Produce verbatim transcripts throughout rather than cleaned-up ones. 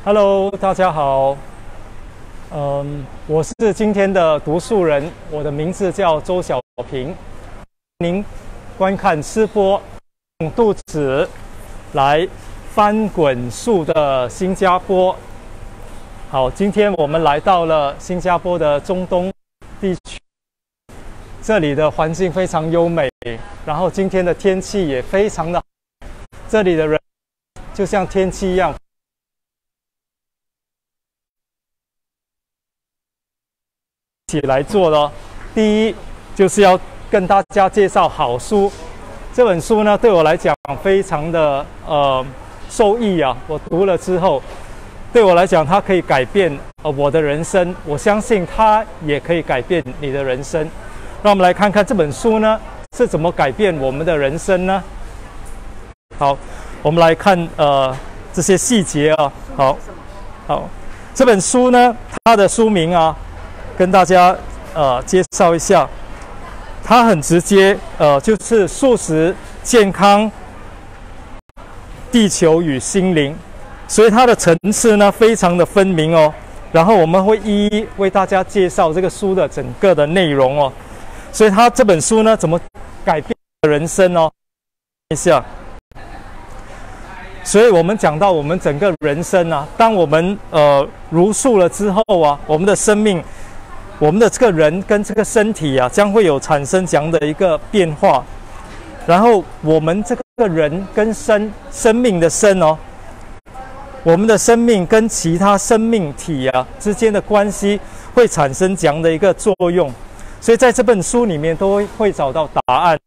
Hello， 大家好。嗯，我是今天的读书人，我的名字叫周小平。您观看吃播，用肚子来翻滚素的新加坡。好，今天我们来到了新加坡的中东地区，这里的环境非常优美，然后今天的天气也非常的好，这里的人就像天气一样。一起来做的。第一就是要跟大家介绍好书。这本书呢，对我来讲非常的呃受益啊。我读了之后，对我来讲，它可以改变呃我的人生。我相信它也可以改变你的人生。让我们来看看这本书呢是怎么改变我们的人生呢？好，我们来看呃这些细节啊。好，好，这本书呢，它的书名啊。跟大家呃介绍一下，它很直接，呃，就是素食、健康、地球与心灵，所以它的层次呢非常的分明哦。然后我们会一一为大家介绍这个书的整个的内容哦。所以它这本书呢怎么改变人生哦？一下。所以我们讲到我们整个人生啊，当我们呃茹素了之后啊，我们的生命。我们的这个人跟这个身体啊，将会有产生这样的一个变化。然后我们这个人跟生生命的生哦，我们的生命跟其他生命体啊之间的关系会产生这样的一个作用。所以在这本书里面都会会找到答案。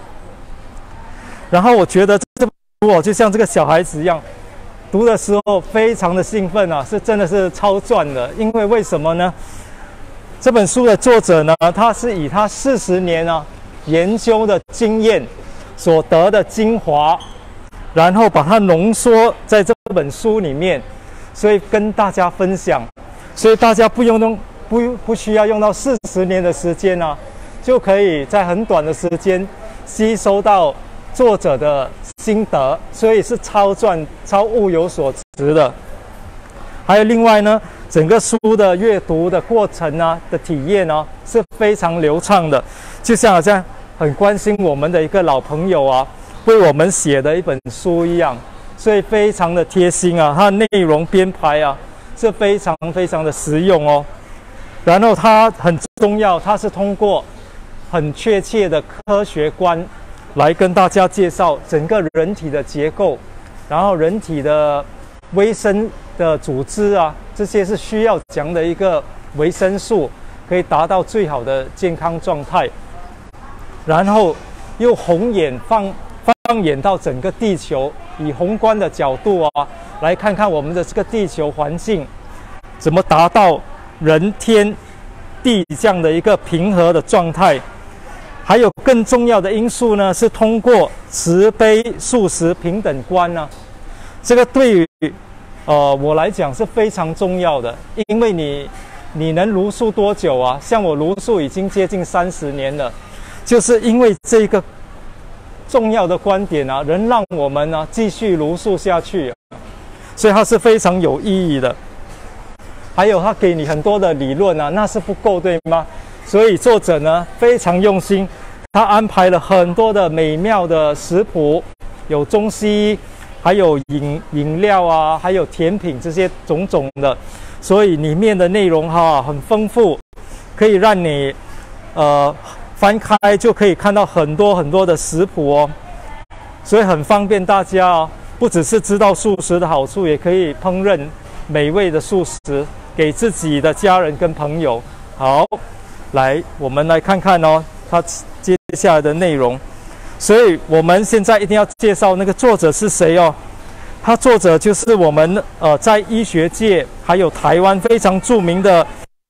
然后我觉得这本书哦，就像这个小孩子一样，读的时候非常的兴奋啊，是真的是超赚的。因为为什么呢？这本书的作者呢，他是以他四十年啊研究的经验所得的精华，然后把它浓缩在这本书里面，所以跟大家分享。所以大家不用用不不需要用到四十年的时间啊，就可以在很短的时间吸收到作者的心得，所以是超赚、超物有所值的。还有另外呢。整个书的阅读的过程啊的体验呢、啊、是非常流畅的，就像好像很关心我们的一个老朋友啊，为我们写的一本书一样，所以非常的贴心啊，它的内容编排啊是非常非常的实用哦。然后它很重要，它是通过很确切的科学观来跟大家介绍整个人体的结构，然后人体的微生的组织啊，这些是需要这样的一个维生素，可以达到最好的健康状态。然后又宏眼放放眼到整个地球，以宏观的角度啊，来看看我们的这个地球环境怎么达到人天地这样的一个平和的状态。还有更重要的因素呢，是通过慈悲素食平等观呢、啊，这个对于呃，我来讲是非常重要的，因为你你能茹素多久啊？像我茹素已经接近三十年了，就是因为这个重要的观点啊，能让我们呢、啊、继续茹素下去，所以它是非常有意义的。还有他给你很多的理论啊，那是不够，对吗？所以作者呢非常用心，他安排了很多的美妙的食谱，有中西。还有饮饮料啊，还有甜品这些种种的，所以里面的内容哈很丰富，可以让你呃翻开就可以看到很多很多的食谱哦，所以很方便大家哦，不只是知道素食的好处，也可以烹饪美味的素食给自己的家人跟朋友。好，来我们来看看哦，它接下来的内容。所以我们现在一定要介绍那个作者是谁哦。他作者就是我们呃在医学界还有台湾非常著名的，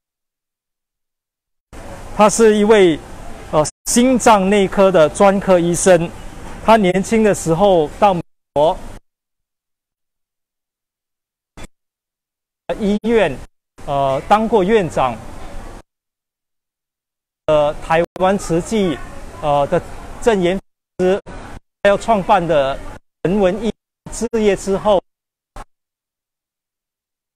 他是一位呃心脏内科的专科医生。他年轻的时候到美国医院呃当过院长，呃台湾慈济呃的正言师，还有创办的人文医事业之后，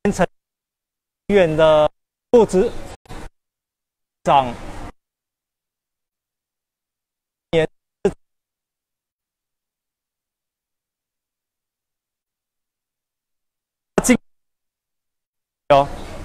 成医院的副执长，也进哦，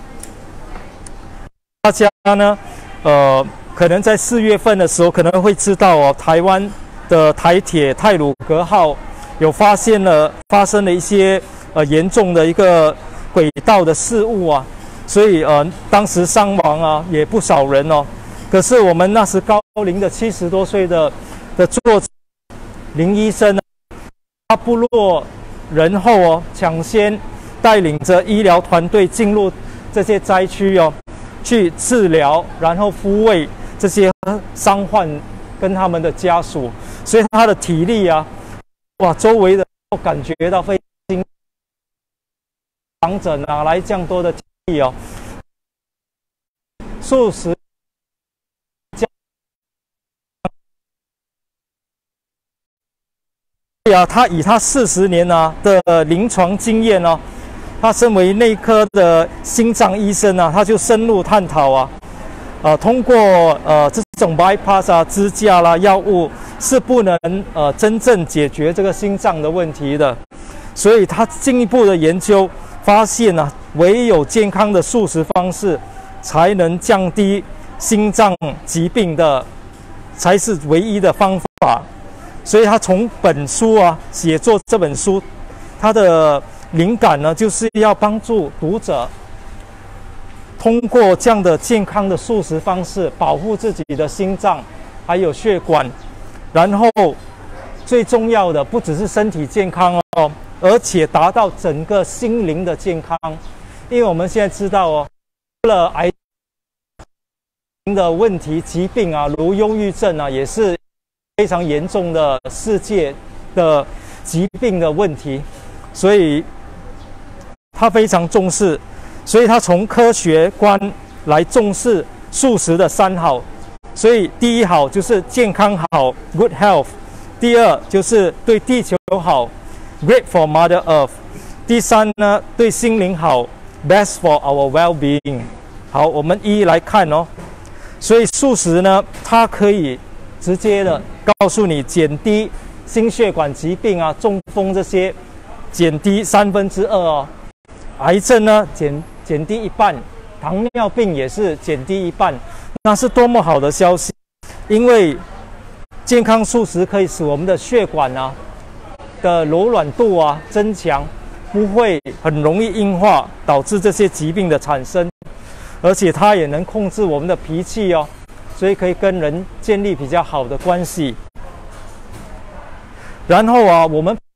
大家呢，呃，可能在四月份的时候可能会知道哦，台湾的台铁太鲁阁号有发现了发生了一些呃严重的一个轨道的事故啊，所以呃当时伤亡啊也不少人哦。可是我们那时高龄的七十多岁的的作者林医生呢，他不落人后哦，抢先带领着医疗团队进入这些灾区哦，去治疗，然后抚慰这些伤患跟他们的家属，所以他的体力啊，哇，周围的都感觉到非常长者哪来这样多的体力哦？素食啊，他以他四十年啊的临床经验哦，他身为内科的心脏医生啊，他就深入探讨啊，呃，通过呃这种 bypass 啊、支架啦、药物是不能呃真正解决这个心脏的问题的，所以他进一步的研究发现啊，唯有健康的素食方式才能降低心脏疾病的，才是唯一的方法。所以他从本书啊写作这本书，他的灵感呢，就是要帮助读者通过这样的健康的素食方式，保护自己的心脏还有血管，然后最重要的不只是身体健康哦，而且达到整个心灵的健康。因为我们现在知道哦，除了癌症的问题、疾病啊，如忧郁症啊，也是非常严重的世界的疾病的问题，所以他非常重视，所以他从科学观来重视素食的三好。所以第一好就是健康好 ，good health； 第二就是对地球好 ，great for Mother Earth； 第三呢，对心灵好 ，best for our well-being。好，我们一一来看哦。所以素食呢，它可以直接的告诉你减低心血管疾病啊、中风这些，减低三分之二哦。癌症呢，减减低一半，糖尿病也是减低一半，那是多么好的消息！因为健康素食可以使我们的血管啊的柔软度啊增强，不会很容易硬化，导致这些疾病的产生，而且它也能控制我们的脾气哦。所以可以跟人建立比较好的关系。然后啊，我们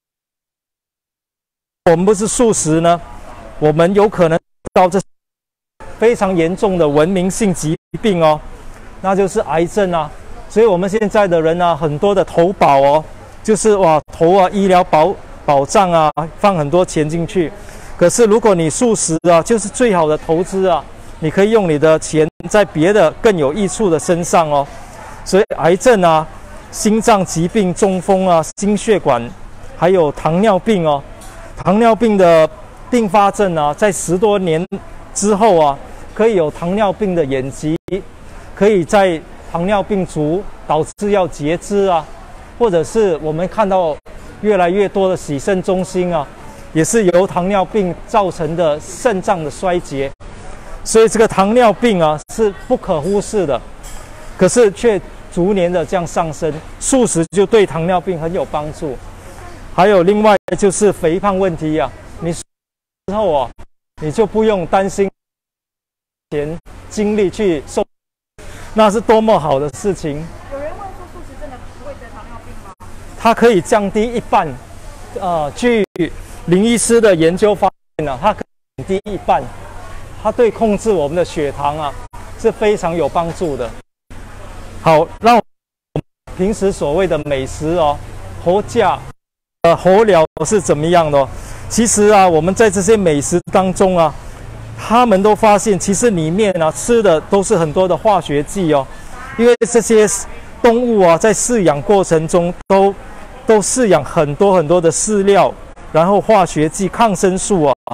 我们不是素食呢，我们有可能到这非常严重的文明性疾病哦，那就是癌症啊。所以我们现在的人啊，很多的投保哦，就是哇投啊医疗保保障啊，放很多钱进去。可是如果你素食啊，就是最好的投资啊。你可以用你的钱在别的更有益处的身上哦，所以癌症啊、心脏疾病、中风啊、心血管，还有糖尿病哦，糖尿病的并发症啊，在十多年之后啊，可以有糖尿病的眼疾，可以在糖尿病足导致要截肢啊，或者是我们看到越来越多的洗肾中心啊，也是由糖尿病造成的肾脏的衰竭。所以这个糖尿病啊是不可忽视的，可是却逐年的这样上升。素食就对糖尿病很有帮助。还有另外就是肥胖问题啊，你之后啊，你就不用担心钱精力去瘦，那是多么好的事情。 有人问说，素食真的不会得糖尿病吗？ 它可以降低一半，呃，据林医师的研究发现啊，它可以降低一半。它对控制我们的血糖啊是非常有帮助的。好，让我们平时所谓的美食哦，活架、呃活疗是怎么样的哦？其实啊，我们在这些美食当中啊，他们都发现，其实里面啊吃的都是很多的化学剂哦，因为这些动物啊在饲养过程中都都饲养很多很多的饲料，然后化学剂、抗生素啊。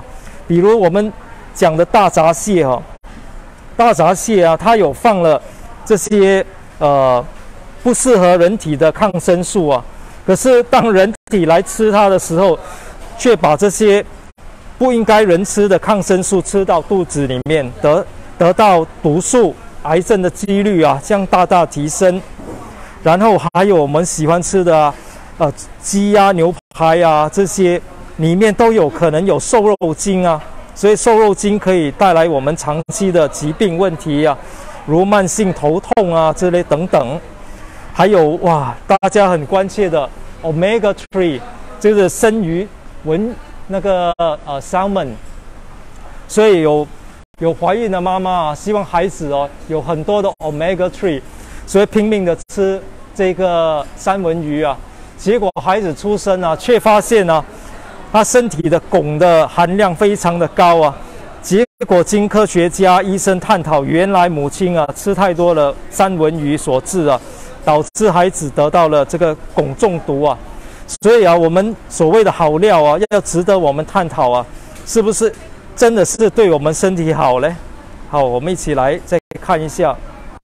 比如我们讲的大闸蟹哈、哦，大闸蟹啊，它有放了这些呃不适合人体的抗生素啊，可是当人体来吃它的时候，却把这些不应该人吃的抗生素吃到肚子里面，得得到毒素、癌症的几率啊，这样大大提升。然后还有我们喜欢吃的啊，呃，鸡啊、牛排啊，这些里面都有可能有瘦肉精啊，所以瘦肉精可以带来我们长期的疾病问题啊，如慢性头痛啊之类等等。还有哇，大家很关切的 omega 三， 就是生鱼文那个呃 salmon， 所以有有怀孕的妈妈啊，希望孩子哦有很多的 omega 三， 所以拼命的吃这个三文鱼啊，结果孩子出生啊，却发现啊，他身体的汞的含量非常的高啊。结果经科学家医生探讨，原来母亲啊吃太多了三文鱼所致啊，导致孩子得到了这个汞中毒啊。所以啊，我们所谓的好料啊，要值得我们探讨啊，是不是真的是对我们身体好呢？好，我们一起来再看一下。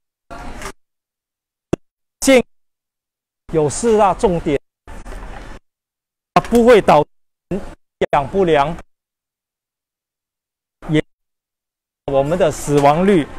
健有四大重点，它不会导致养不良，也我们的死亡率。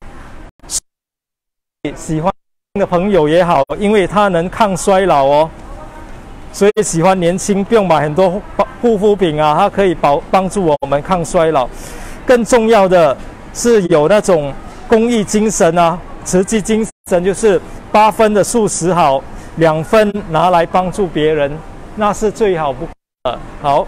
喜欢的朋友也好，因为它能抗衰老哦，所以喜欢年轻，不用买很多护肤品啊，它可以帮帮助我们抗衰老。更重要的是有那种公益精神啊，慈济精神就是八分的素食好，两分拿来帮助别人，那是最好不过的。好，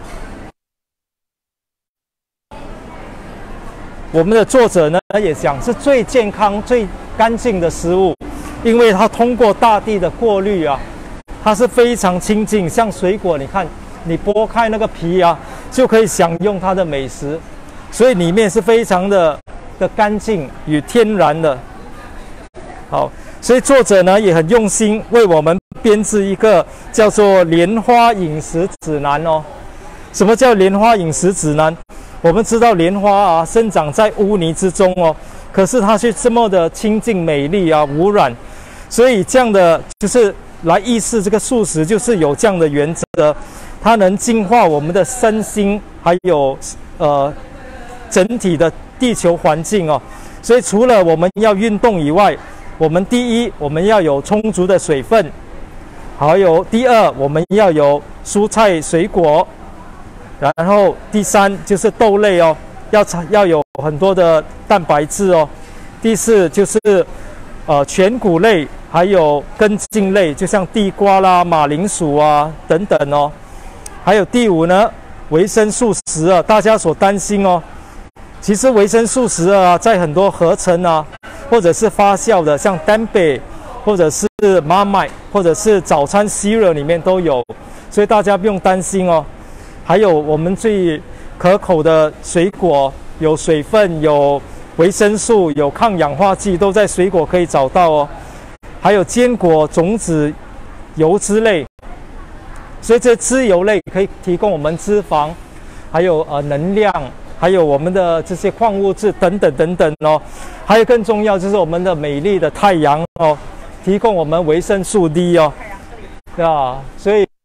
我们的作者呢也讲是最健康、最干净的食物，因为它通过大地的过滤啊，它是非常清净。像水果，你看，你剥开那个皮啊，就可以享用它的美食，所以里面是非常的的干净与天然的。好，所以作者呢也很用心为我们编制一个叫做莲花饮食指南哦。什么叫莲花饮食指南？我们知道莲花啊生长在污泥之中哦，可是它却这么的清净美丽啊，无染。所以这样的就是来意识这个素食，就是有这样的原则，它能净化我们的身心，还有呃整体的地球环境哦。所以除了我们要运动以外，我们第一我们要有充足的水分，还有第二我们要有蔬菜水果，然后第三就是豆类哦，要要有很多的蛋白质哦。第四就是呃全谷类，还有根茎类，就像地瓜啦、马铃薯啊等等哦。还有第五呢，维生素十二，大家所担心哦。其实维生素十二啊，在很多合成啊，或者是发酵的，像丹贝，或者是妈麦，或者是早餐 cereal 里面都有，所以大家不用担心哦。还有我们最可口的水果，有水分，有维生素，有抗氧化剂，都在水果可以找到哦。还有坚果、种子、油脂类，所以这脂油类可以提供我们脂肪，还有呃能量，还有我们的这些矿物质等等等等哦。还有更重要就是我们的美丽的太阳哦，提供我们维生素 D 哦，对吧？所以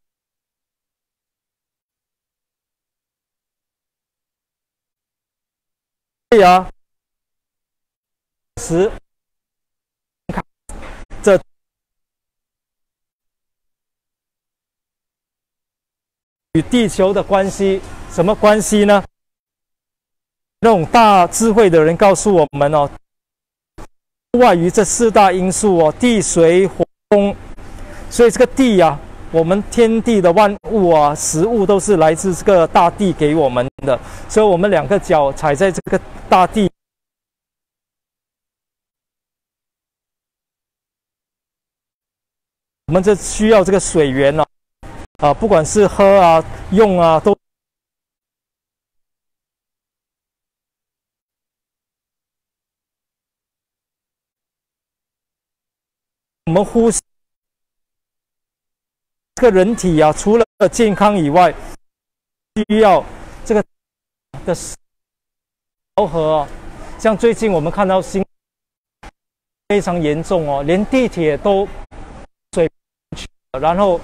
对啊，十这与地球的关系什么关系呢？那种大智慧的人告诉我们哦，外于这四大因素哦，地水火风，所以这个地啊，我们天地的万物啊，食物都是来自这个大地给我们的，所以我们两个脚踩在这个大地，我们这需要这个水源啊，啊，不管是喝啊、用啊，都我们呼吸。这个人体啊，除了健康以外，需要这个的调和哦，像最近我们看到新非常严重哦，连地铁都水去了，然后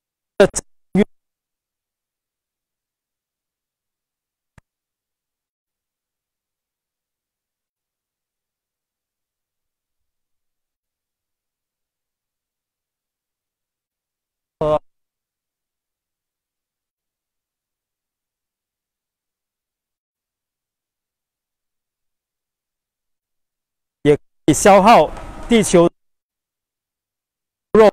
呃。也可以消耗地球肉，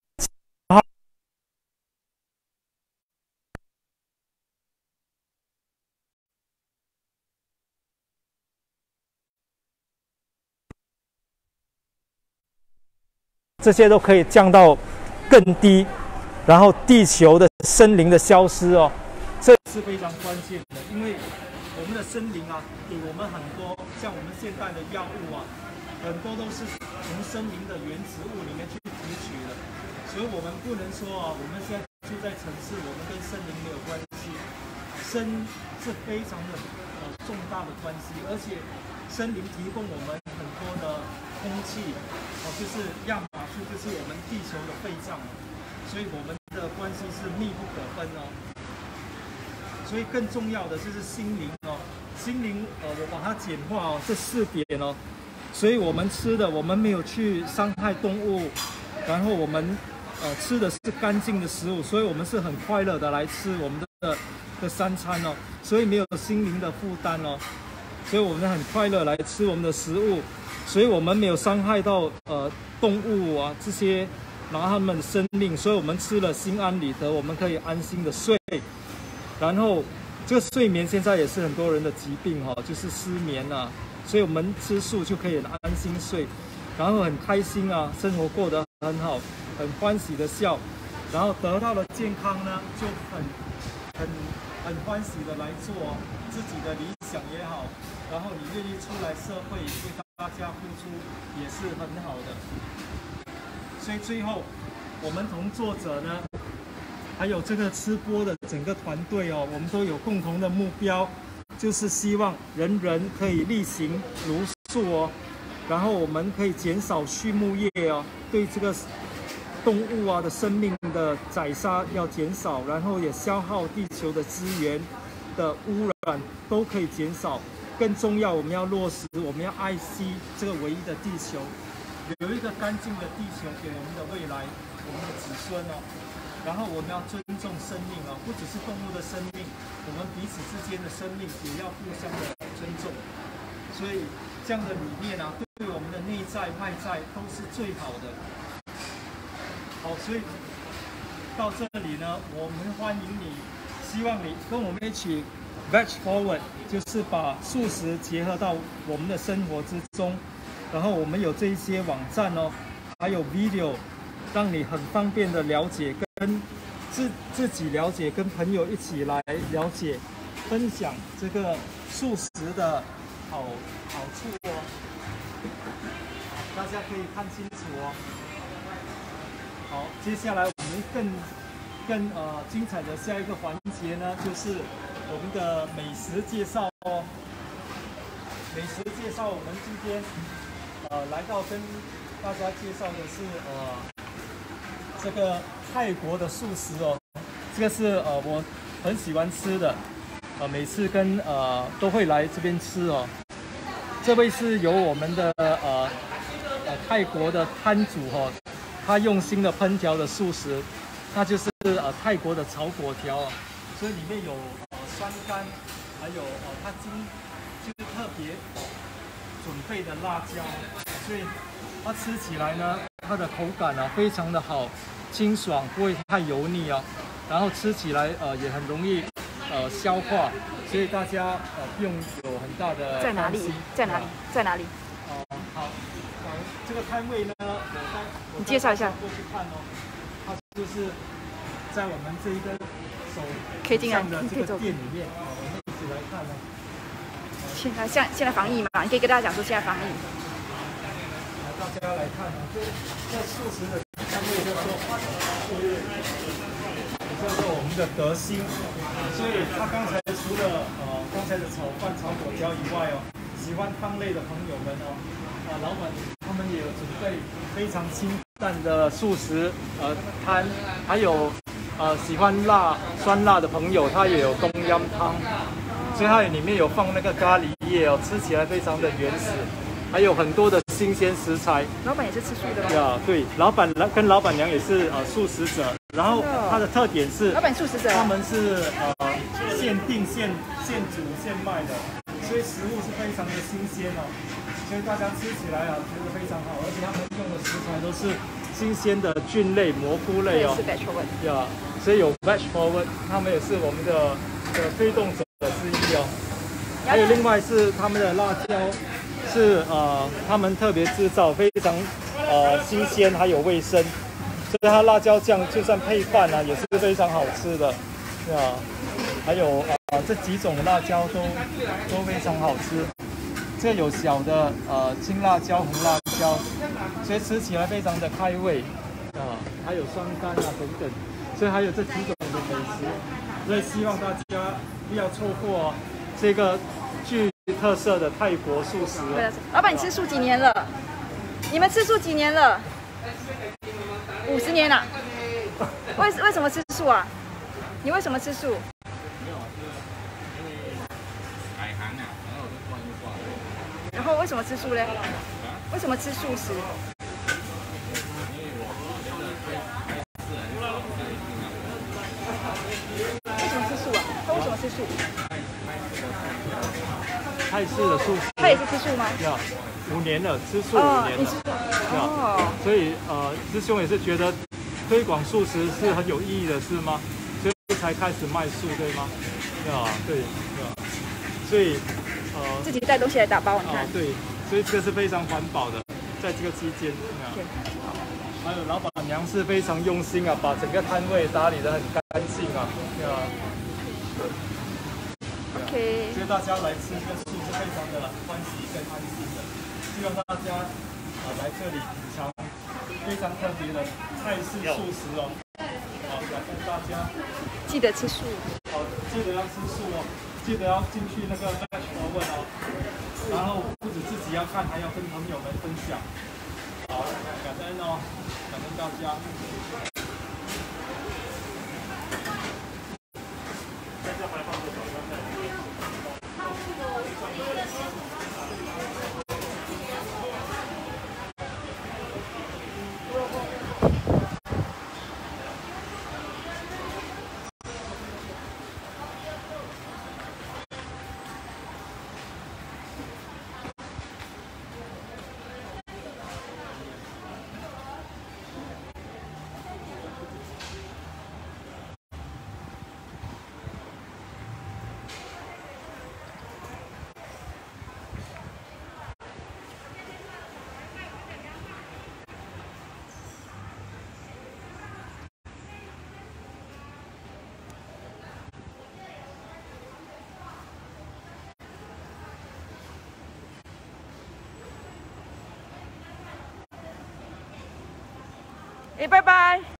这些都可以降到更低，然后地球的森林的消失哦，这是非常关键的，因为我们的森林啊，给我们很多像我们现代的药物啊，很多都是从森林的原植物里面去提取的，所以我们不能说啊，我们现在住在城市，我们跟森林没有关系，森是非常的呃重大的关系，而且森林提供我们很多的空气，哦，就是亚马逊就是我们地球的肺脏，所以我们的关系是密不可分哦。所以更重要的就是心灵哦，心灵呃，我把它简化哦，这四点哦。所以我们吃的，我们没有去伤害动物，然后我们呃吃的是干净的食物，所以我们是很快乐的来吃我们的的三餐哦，所以没有心灵的负担哦，所以我们很快乐来吃我们的食物，所以我们没有伤害到呃动物啊这些，拿他们的生命，所以我们吃了心安理得，我们可以安心的睡。然后这个睡眠现在也是很多人的疾病哈、哦，就是失眠啊，所以我们吃素就可以安心睡，然后很开心啊，生活过得很好，很欢喜的笑，然后得到了健康呢，就很很很欢喜的来做自己的理想也好，然后你愿意出来社会为大家付出也是很好的。所以最后我们同作者呢，还有这个吃播的整个团队哦，我们都有共同的目标，就是希望人人可以力行如素哦，然后我们可以减少畜牧业哦，对这个动物啊的生命的宰杀要减少，然后也消耗地球的资源的污染都可以减少。更重要，我们要落实，我们要爱惜这个唯一的地球，有一个干净的地球给我们的未来，我们的子孙哦。然后我们要尊重生命啊，不只是动物的生命，我们彼此之间的生命也要互相的尊重。所以这样的理念啊，对我们的内在外在都是最好的。好，所以到这里呢，我们欢迎你，希望你跟我们一起 Veg Forward， 就是把素食结合到我们的生活之中。然后我们有这一些网站哦，还有 video， 让你很方便的了解跟。跟自自己了解，跟朋友一起来了解，分享这个素食的好好处哦，大家可以看清楚哦。好，接下来我们更更呃精彩的下一个环节呢，就是我们的美食介绍哦。美食介绍，我们今天呃来到跟大家介绍的是呃这个。泰国的素食哦，这个是呃我很喜欢吃的，呃每次跟呃都会来这边吃哦。这位是由我们的呃呃泰国的摊主哦，他用心的烹调的素食，那就是呃泰国的炒粿条哦，所以里面有呃酸干，还有呃他精就是特别准备的辣椒，所以它吃起来呢，它的口感啊非常的好。清爽，不会太油腻哦，然后吃起来呃也很容易呃消化，所以大家呃不用有很大的在哪里？在哪里？在哪里？ 哦、呃，好，好，这个摊位呢，我带你介绍一下过去看哦，它就是在我们这一个手可以进来的这个店里面，哦，我们一起来看哦。 现在现现在防疫嘛，你可以跟大家讲说现在防疫。 大家来看哦，这这素食的摊位叫做叫做我们的德心，所以他刚才除了呃刚才的炒饭、炒粿条以外哦，喜欢汤类的朋友们哦，啊、老板他们也有准备非常清淡的素食呃汤，还有呃喜欢辣酸辣的朋友，他也有冬阴汤，所以它里面有放那个咖喱叶哦，吃起来非常的原始，还有很多的新鲜食材。 老板也是吃素的吗？ 呀，对，老板跟老板娘也是呃素食者，然后它的特点是， 老板素食者， 他们是呃限定、现现煮、现卖的，所以食物是非常的新鲜哦，所以大家吃起来啊觉得非常好，而且他们用的食材都是新鲜的菌类、蘑菇类哦， 是 Veg Forward， 呀，所以有 Veg Forward， 他们也是我们的的推动者之一哦。还有另外是他们的辣椒，是呃他们特别制造，非常呃新鲜，还有卫生，所以它辣椒酱就算配饭啊也是非常好吃的，啊，还有呃这几种辣椒都都非常好吃。这有小的呃青辣椒、红辣椒，所以吃起来非常的开胃啊，还有酸干啊等等，所以还有这几种的美食，所以希望大家不要错过这个具特色的泰国素食哦。 老板，你吃素几年了？你们吃素几年了？五十年了。为为什么吃素啊？你为什么吃素？然后为什么吃素嘞？为什么吃素食？为什么吃素啊？他为什么吃素？ 泰式的素食， 他也是吃素吗？ 呀，五年了，吃素五年了。 你吃素哦。所以呃，师兄也是觉得推广素食是很有意义的，是吗？所以才开始卖素，对吗？呀，对，呀，所以呃， 自己带东西来打包，你看。 哦，对，所以这个是非常环保的，在这个期间，还有老板娘是非常用心啊，把整个摊位打理得很干净啊，呀。 OK， 所以大家来吃这个素是非常的欢喜跟安心的，希望大家啊来这里品尝非常特别的泰式素食哦。好，感谢大家， 记得吃素。 好，记得要吃素哦，记得要进去那个 Veg Forward 哦，然后不止自己要看，还要跟朋友们分享。好，感恩哦，感恩大家。 哎，拜拜。